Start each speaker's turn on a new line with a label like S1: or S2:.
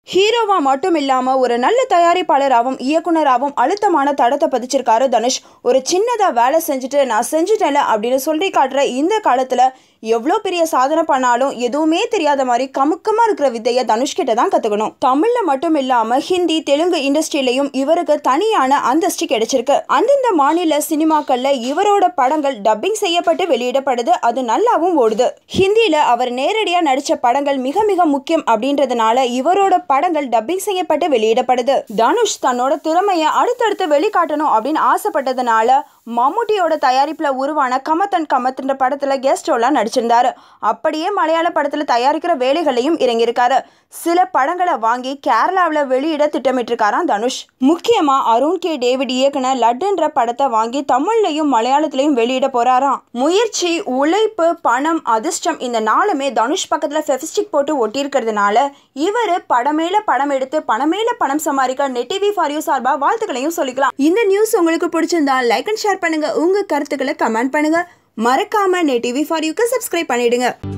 S1: ஹீரோவா மட்டும் இல்லாம ஒரு நல்ல தயாரிப்பாளராகவும் இயக்குனராகவும் அழுத்தமான தடத்தை பதிச்சிருக்காரு தனுஷ். ஒரு சின்னதா வேலை செஞ்சுட்டு நான் செஞ்சுட்டேன்ல அப்படின்னு சொல்லி காட்டுற இந்த காலத்துல எவ்வளோ பெரிய சாதனை பண்ணாலும் எதுவுமே தெரியாத மாதிரி கமுக்கமா இருக்கிற வித்தையை தனுஷ் கிட்ட தான் கத்துக்கணும். தமிழ்ல மட்டும் இல்லாம ஹிந்தி தெலுங்கு இண்டஸ்ட்ரியிலையும் இவருக்கு தனியான அந்தஸ்து கிடைச்சிருக்கு. அந்தந்த மாநில சினிமாக்கள்ல இவரோட படங்கள் டப்பிங் செய்யப்பட்டு வெளியிடப்படுது. அது நல்லாவும் ஓடுது. ஹிந்தியில அவர் நேரடியா நடிச்ச படங்கள் மிக மிக முக்கியம் அப்படின்றதுனால இவரோட படங்கள் டப்பிங் செய்யப்பட்டு வெளியிடப்படுது. தனுஷ் தன்னோட திறமையை அடுத்தடுத்து வெளிக்காட்டணும் அப்படின்னு ஆசைப்பட்டதுனால மம்முட்டியோட தயாரிப்புல உருவான கமத்தன் கமத்ன்ற படத்துல கெஸ்ட் ரோலா நடிச்சிருந்தாரு. அப்படியே மலையாள படத்துல தயாரிக்கிற வேலைகளையும் இறங்கியிருக்காரு. சில படங்களை வாங்கி கேரளாவில் வெளியிட திட்டமிட்டிருக்காராம் தனுஷ். முக்கியமா அருண் கே டேவிட் இயக்குன லட்டுன்ற படத்தை வாங்கி தமிழ்லையும் மலையாளத்திலையும் வெளியிட போறாராம். முயற்சி, உழைப்பு, பணம், அதிர்ஷ்டம் இந்த நாளுமே தனுஷ் பக்கத்துல ஃபெவிஸ்டிக் போட்டு ஒட்டி இருக்கிறதுனால இவரு படமேல படம் எடுத்து பணமேல பணம் சம்பாதிக்க நெட் டிவி ஃபார் யூ சார்பா வாழ்த்துக்களையும் சொல்லிக்கலாம். இந்த நியூஸ் உங்களுக்கு பிடிச்சிருந்தா லைக் அண்ட் ஷேர் பண்ணுங்க. உங்க கருத்துக்களை கமெண்ட் பண்ணுங்க. மறக்காம நெட் டிவி ஃபார் யூக்கு சப்ஸ்கிரைப் பண்ணிடுங்க.